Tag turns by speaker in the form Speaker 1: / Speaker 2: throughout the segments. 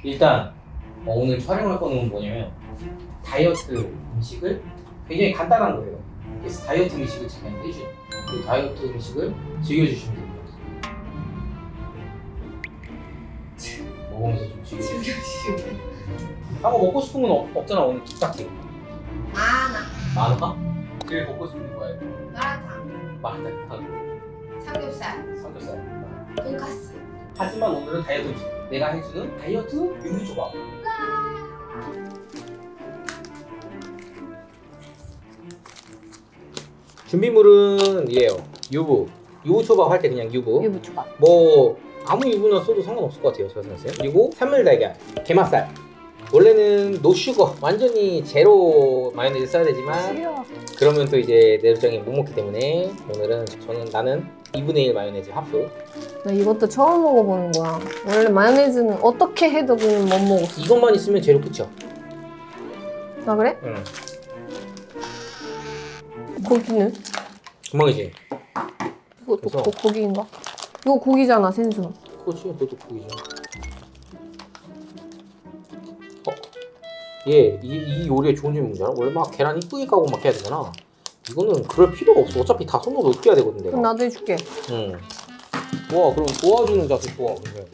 Speaker 1: 일단 오늘 촬영할 거는 뭐냐면 다이어트 음식을 굉장히 간단한 거예요. 그래서 다이어트 음식을 제가 해줘요. 그 다이어트 음식을 즐겨주시면 됩니다. 먹으면서 좀 즐겨주시면. 한거 먹고 싶은 건 없잖아. 오늘 딱히 많아? 제일 먹고 싶은 게 뭐예요? 마라탕. 삼겹살.
Speaker 2: 돈가스.
Speaker 1: 하지만 오늘은 다이어트 음식. 내가 해주는 다이어트 육류초밥. 준비물은 이에요. 유부초밥 할 때 그냥
Speaker 2: 유부초밥.
Speaker 1: 뭐 아무 유부나 써도 상관없을 것 같아요. 제가 생각했어요. 그리고 산물달걀, 게맛살. 원래는 노슈거, 완전히 제로 마요네즈 써야 되지만 그러면 또 이제 내장이 못 먹기 때문에 오늘은 나는 2분의 1 마요네즈 하프.
Speaker 2: 나 이것도 처음 먹어보는 거야. 원래 마요네즈는 어떻게 해도 그냥 못 먹었어.
Speaker 1: 이것만 있으면 재료 끝이야.
Speaker 2: 아 그래?
Speaker 1: 응.
Speaker 2: 고기는?
Speaker 1: 금방이지.
Speaker 2: 이것도 고기인가? 이거 고기잖아, 생선.
Speaker 1: 그렇지, 너도 고기지. 이 요리의 좋은 점이 뭐냐? 원래 막 계란 이쁘게 까고 막 해야 되잖아. 이거는 그럴 필요가 없어. 어차피 다 손으로 으깨야 되거든 내가.
Speaker 2: 그럼 나도 해줄게.
Speaker 1: 응. 와, 그럼 도와주는 자세 좋아. 근데.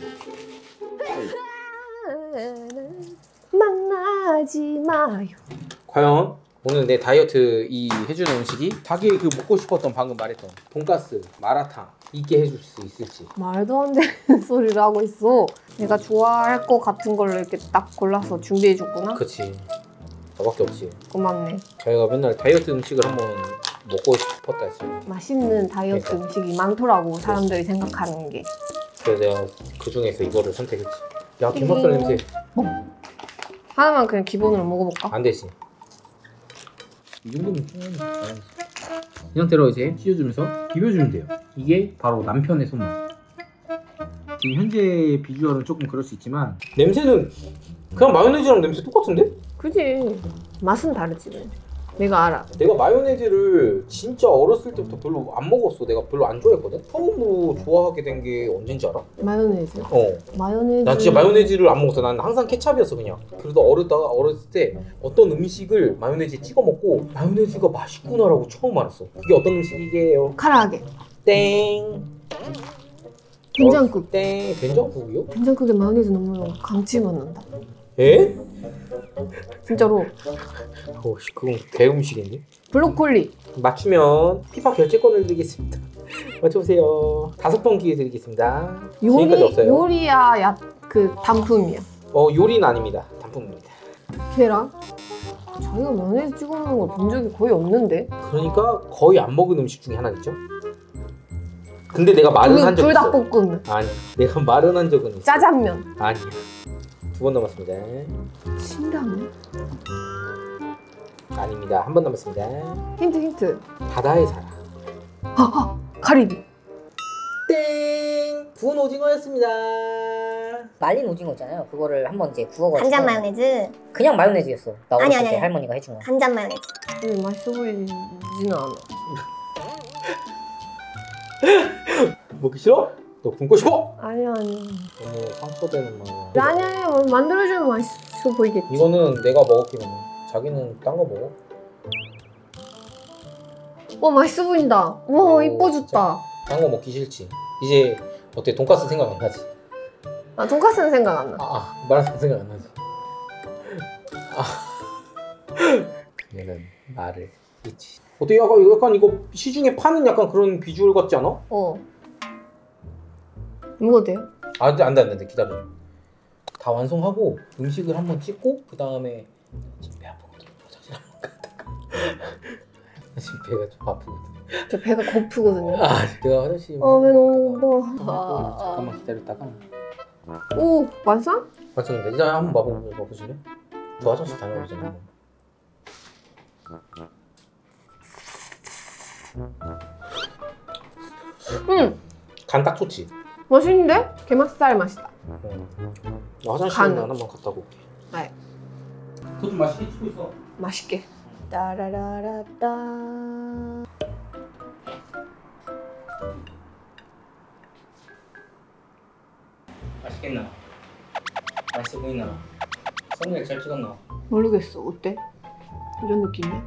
Speaker 2: 만나지 마요.
Speaker 1: 과연 오늘 내 다이어트 해주는 음식이 자기 그 먹고 싶었던 방금 말했던 돈가스, 마라탕 있게 해줄 수 있을지.
Speaker 2: 말도 안 되는 소리를 하고 있어. 내가 좋아할 것 같은 걸로 이렇게 딱 골라서 준비해줬구나.
Speaker 1: 그치. 저밖에 없지.
Speaker 2: 고맙네.
Speaker 1: 저희가 맨날 다이어트 음식을 한번 먹고 싶었다 했지.
Speaker 2: 맛있는 다이어트
Speaker 1: 그러니까.
Speaker 2: 음식이 많더라고, 사람들이 생각하는 게.
Speaker 1: 그래서 내가 그 중에서 이거를 선택했지. 야, 게맛살 냄새.
Speaker 2: 하나만 그냥 기본으로 먹어볼까?
Speaker 1: 안 되지. 이 정도면 좀 이 상태로 이제 찢어주면서 비벼주면 돼요. 이게 바로 남편의 손맛. 지금 현재 비주얼은 조금 그럴 수 있지만 냄새는 그냥 마요네즈랑 냄새 똑같은데?
Speaker 2: 그지. 맛은 다르지. 내가 알아.
Speaker 1: 내가 마요네즈를 진짜 어렸을 때부터 별로 안 먹었어. 내가 별로 안 좋아했거든? 처음으로 좋아하게 된 게 언젠지 알아?
Speaker 2: 마요네즈?
Speaker 1: 마요네즈. 난 진짜 마요네즈를 안 먹었어. 난 항상 케찹이었어 그냥. 그러다 어렸을 때 어떤 음식을 마요네즈에 찍어 먹고 마요네즈가 맛있구나라고 처음 알았어. 그게 어떤 음식이게요?
Speaker 2: 카라아게.
Speaker 1: 땡.
Speaker 2: 된장국.
Speaker 1: 땡. 된장국이요?
Speaker 2: 된장국에 마요네즈 넣으면 감칠맛 난다.
Speaker 1: 에?
Speaker 2: 진짜로.
Speaker 1: 그건 개 음식인데?
Speaker 2: 브로콜리. 맞추면
Speaker 1: 피파 결제권을 드리겠습니다. 맞춰보세요. 5번 기회 드리겠습니다. 지금까지 없어요.
Speaker 2: 요리야, 그 단품이야.
Speaker 1: 요리는 아닙니다. 단품입니다.
Speaker 2: 계란? 자기가 마요네즈 찍어 먹는 걸 본 적이 거의 없는데?
Speaker 1: 그러니까 거의 안 먹은 음식 중에 하나겠죠? 근데 내가 말은 한 적이 있어.
Speaker 2: 불닭볶음면.
Speaker 1: 아니, 내가 말은 한 적은 있어.
Speaker 2: 짜장면.
Speaker 1: 아니야. 2번 남았습니다.
Speaker 2: 신라면?
Speaker 1: 아닙니다. 1번 남았습니다.
Speaker 2: 힌트.
Speaker 1: 바다의 사람.
Speaker 2: 가리비.
Speaker 1: 땡! 구운 오징어였습니다.
Speaker 3: 말린 오징어 있잖아요. 그거를 한번 이제 구워가지고
Speaker 4: 간장 마요네즈.
Speaker 3: 그냥 마요네즈였어. 나 어렸을
Speaker 4: 아니.
Speaker 3: 때 할머니가 해준 거.
Speaker 4: 간장 마요네즈.
Speaker 2: 맛있어 보이지는 않아.
Speaker 1: 먹기 싫어? 너 굶고 싶어?
Speaker 2: 아니야.
Speaker 1: 너무 상처되는 말.
Speaker 2: 아니야, 만들어주면 맛있어 보이겠지.
Speaker 1: 이거는 내가 먹었기는 자기는 딴 거 먹어.
Speaker 2: 맛있어 보인다. 와, 이뻐졌다.
Speaker 1: 딴 거 먹기 싫지. 이제 어때? 돈까스 생각 안 나지?
Speaker 2: 아, 돈까스는 생각 안 나.
Speaker 1: 마라탕 생각 안 나지? 그녀는 말을 잊지. 어때? 약간 이거 시중에 파는 약간 그런 비주얼 같지 않아?
Speaker 2: 이거 돼요?
Speaker 1: 안 돼. 기다려. 다 완성하고 음식을 한번 찍고 그 다음에 지금 배 아프거든. 화장실 한번 갔다가 지금 배가 좀 아프거든.
Speaker 2: 저 배가 고프거든요.
Speaker 1: 내가 화장실
Speaker 2: 배 너무 고파.
Speaker 1: 잠깐만 기다렸다가
Speaker 2: 오, 완성?
Speaker 1: 맞췄는데 이제 한번 봐보실래? 저 화장실 다녀오잖아. 간 딱 좋지?
Speaker 2: 맛있는데? 게맛살 맛이다.
Speaker 1: 나 화장실
Speaker 2: 간은?
Speaker 1: 한번 갔다 올게.
Speaker 2: 네.
Speaker 1: 그거 좀 맛있게 찍고 있어.
Speaker 2: 맛있게. 따라라라따.
Speaker 1: 맛있겠나? 맛있어 보이나? 썸네일 잘 찍었나?
Speaker 2: 모르겠어. 어때? 이런 느낌이야?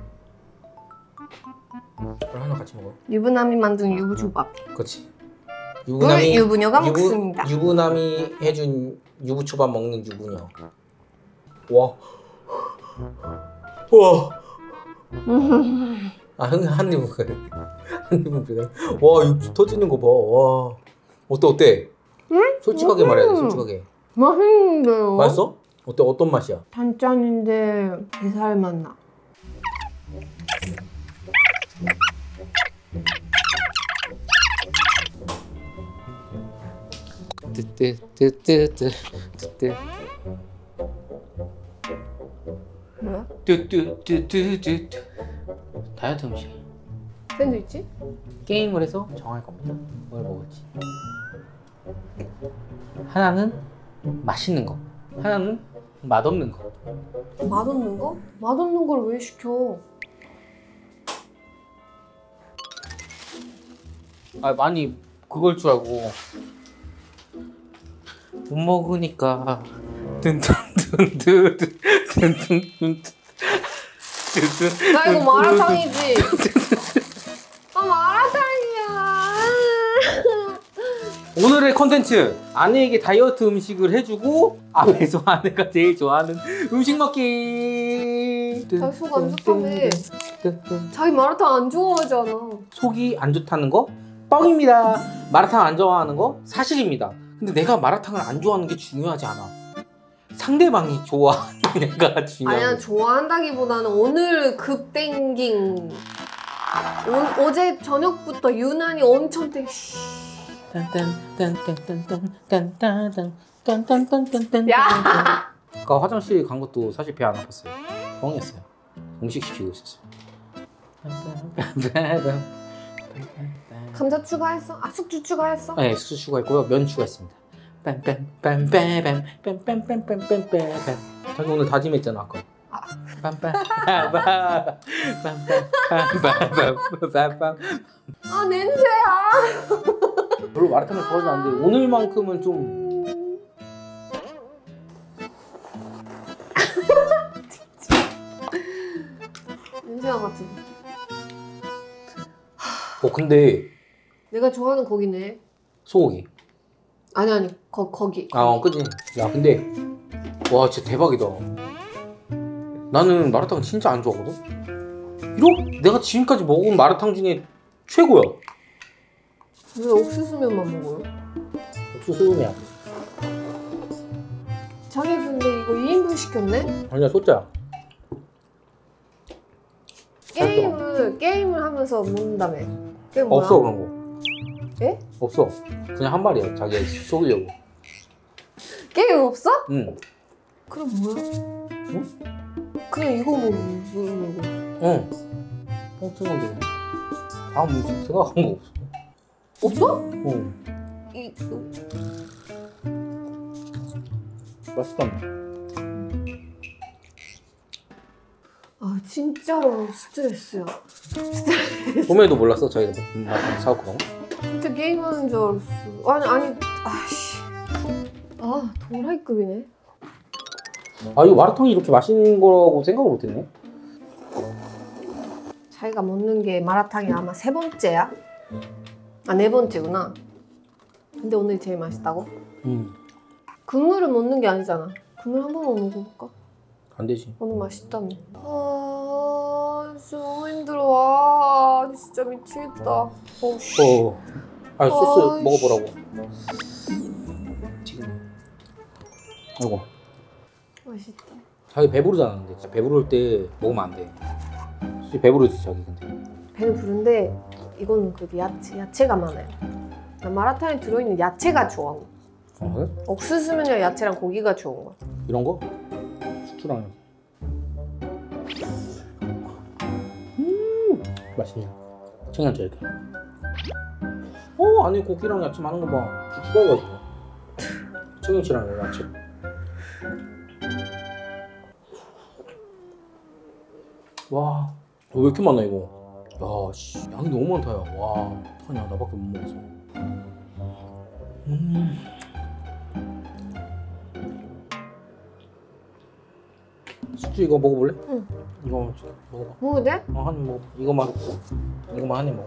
Speaker 1: 그걸 하나 같이 먹어.
Speaker 2: 유부남이 만든 유부초밥.
Speaker 1: 그렇지.
Speaker 2: 물 유부녀가 먹습니다.
Speaker 1: 유부남이 해준 유부초밥 먹는 유부녀. 와. 와. 아, 한 입은 그래. 한 입은 그래. 와, 육 터지는 거 봐. 와. 어때?
Speaker 2: 응?
Speaker 1: 솔직하게 말해야 돼. 솔직하게.
Speaker 2: 맛있는데요?
Speaker 1: 맛있어? 어떤 맛이야?
Speaker 2: 단짠인데 게살 맛 나.
Speaker 1: 뜨뜨뜨뜨뜨뜨.
Speaker 2: 뭐야?
Speaker 1: 뜨뜨뜨뜨뜨. 다이어트 음식.
Speaker 2: 샌드위치?
Speaker 1: 게임을 해서 정할 겁니다. 뭘 먹을지. 하나는 맛있는 거, 하나는 맛없는 거.
Speaker 2: 맛없는 거? 맛없는 걸 왜 시켜?
Speaker 1: 아, 많이 그걸 줄 알고 못 먹으니까
Speaker 2: 나 이거 마라탕이지? 아 마라탕이야.
Speaker 1: 오늘의 컨텐츠, 아내에게 다이어트 음식을 해주고 앞에서 아내가 제일 좋아하는 음식 먹기.
Speaker 2: 자기 속 안 좋다며. 자기 마라탕 안 좋아하잖아.
Speaker 1: 속이 안 좋다는 거 뻥입니다. 마라탕 안 좋아하는 거 사실입니다. 근데 내가 마라탕을 안 좋아하는 게 중요하지 않아. 상대방이 좋아하느냐가 중요해.
Speaker 2: 아니야, 좋아한다기보다는 오늘 급 땡긴 어제 저녁부터 유난히 엄청 야!
Speaker 1: 아까 화장실 간 것도 사실 배 안 아팠어요. 뻥이었어요. 음식 시키고 있었어요.
Speaker 2: 감자 추가했어? 아 숙주 추가했어?
Speaker 1: 네, 숙주 추가했고요. 면 추가했습니다. 빰빰빰빰빰빰빰빰빰빰빰. 자기 오늘 다짐했잖아 아까. 빰빰빰빰빰빰빰빰빰빰.
Speaker 2: 아 냄새야.
Speaker 1: 별로 마라탕을 좋아하지 않는데 오늘만큼은 좀.
Speaker 2: 냄새가 같은.
Speaker 1: 근데
Speaker 2: 내가 좋아하는 고기네.
Speaker 1: 소고기.
Speaker 2: 아니 거기.
Speaker 1: 그지. 야 근데 와 진짜 대박이다. 나는 마라탕 진짜 안 좋아하거든. 내가 지금까지 먹은 마라탕 중에 최고야.
Speaker 2: 왜 옥수수면만 먹어요?
Speaker 1: 옥수수면이야.
Speaker 2: 자기 근데 이거 2인분 시켰네?
Speaker 1: 아니야 소짜야.
Speaker 2: 게임을 하면서 먹는다며. 그게 뭐야?
Speaker 1: 없어 그런 거.
Speaker 2: 예?
Speaker 1: 없어. 그냥 한 말이야. 자기가 속이려고.
Speaker 2: 게임 없어?
Speaker 1: 응.
Speaker 2: 그럼 뭐야?
Speaker 1: 응?
Speaker 2: 그냥 이거 먹고.
Speaker 1: 응. 뻥친 건데. 다음 음식 생각한 거 없어.
Speaker 2: 없어?
Speaker 1: 응. 맛있다.
Speaker 2: 아 진짜로 스트레스야.
Speaker 1: 봄에도 몰랐어 저희가 마라탕 사올 거라고?
Speaker 2: 진짜 게임하는 줄 알았어. 아니 아씨. 아 도라이급이네.
Speaker 1: 이거 마라탕이 이렇게 맛있는 거라고 생각을 못했네.
Speaker 2: 자기가 먹는 게 마라탕이 아마 3번째야? 아 4번째구나. 근데 오늘 제일 맛있다고? 국물을 먹는 게 아니잖아. 국물 한 번만 먹어볼까?
Speaker 1: 안 되지.
Speaker 2: 오늘 맛있다며. 진짜 너무 힘들어. 진짜 미치겠다.
Speaker 1: 소스
Speaker 2: 아이씨.
Speaker 1: 먹어보라고. 지금. 아이고.
Speaker 2: 맛있다.
Speaker 1: 자기 배부르잖아. 근데 진짜 배부를 때 먹으면 안 돼. 솔직히 배부르지 자기 근데.
Speaker 2: 배는 부른데 이거는 그 야채가 많아요. 나 마라탕에 들어있는 야채가 좋아.
Speaker 1: 그래?
Speaker 2: 옥수수면이랑 야채랑 고기가 좋은 거야.
Speaker 1: 이런 거? 숙주랑. 맛있냐? 청양채 이렇게. 안에 고기랑 야채 많은 거 봐. 추가해가지고. 청양채랑 야채. 와, 왜 이렇게 많아 이거? 야, 씨, 양이 너무 많다 야. 와, 어떡하냐, 나밖에 못 먹어서. 숙주 이거 먹어볼래?
Speaker 2: 응.
Speaker 1: 이거 먹어봐.
Speaker 2: 먹어도 돼?
Speaker 1: 한 입 먹어. 이거만 한 입 먹어.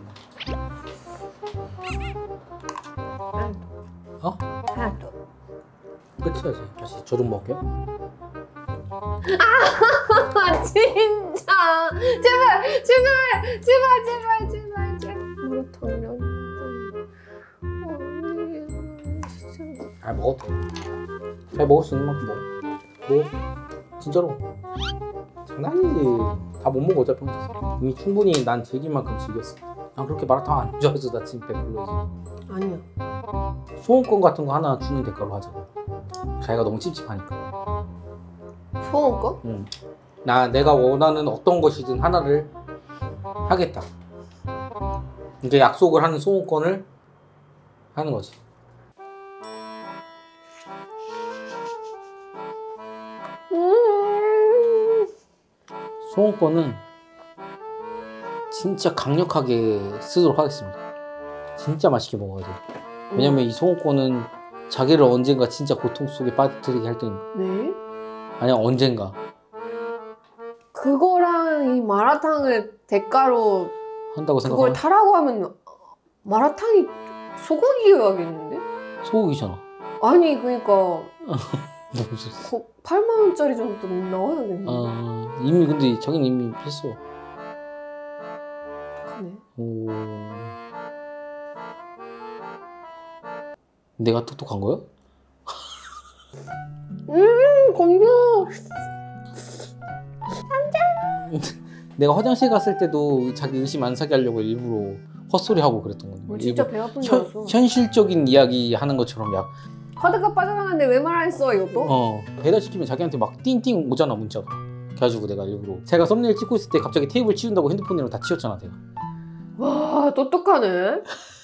Speaker 1: 어?
Speaker 2: 하나 더.
Speaker 1: 끝이야지. 다시 저 좀 먹을게요.
Speaker 2: 아 진짜 제발 마라탕면
Speaker 1: 아 먹어도 돼. 잘 먹을 수 있는 만큼 먹어. 진짜로. 장난이지. 다 못 먹어 어차피 혼자서. 이미 충분히 난 즐길 만큼 즐겼어. 난 그렇게 마라탕 안 좋아해서 나 지금 배불러지.
Speaker 2: 아니야.
Speaker 1: 소원권 같은 거 하나 주는 대가로 하자. 자기가 너무 찝찝하니까.
Speaker 2: 소원권?
Speaker 1: 응. 내가 원하는 어떤 것이든 하나를 하겠다. 이제 약속을 하는 소원권을 하는 거지. 소원권은 진짜 강력하게 쓰도록 하겠습니다. 진짜 맛있게 먹어야 돼. 왜냐면 이 소원권은 자기를 언젠가 진짜 고통 속에 빠뜨리게 할 테니까.
Speaker 2: 네?
Speaker 1: 아니야 언젠가.
Speaker 2: 그거랑 이 마라탕을 대가로
Speaker 1: 한다고
Speaker 2: 그걸
Speaker 1: 생각하면
Speaker 2: 타라고 하면 마라탕이 소고기여야겠는데?
Speaker 1: 소고기잖아.
Speaker 2: 아니 그러니까
Speaker 1: 무슨
Speaker 2: 8만 원짜리 정도 나와야겠네.
Speaker 1: 이미 근데 자기는 이미 했어.
Speaker 2: 그네.
Speaker 1: 오. 내가 똑똑한 거야?
Speaker 2: 건조.
Speaker 1: 내가 화장실 갔을 때도 자기 의심 안 사게 하려고 일부러 헛소리하고 그랬던 건데.
Speaker 2: 진짜 배 아픈 줄 알았어.
Speaker 1: 현실적인 이야기 하는 것처럼 약
Speaker 2: 카드가 빠져나갔는데 왜 말 안 했어 이것도?
Speaker 1: 배달시키면 자기한테 막 띵띵 오잖아 문자가. 그래가지고 내가 일부러 제가 썸네일 찍고 있을 때 갑자기 테이블 치운다고 핸드폰으로 다 치웠잖아 내가.
Speaker 2: 와 똑똑하네.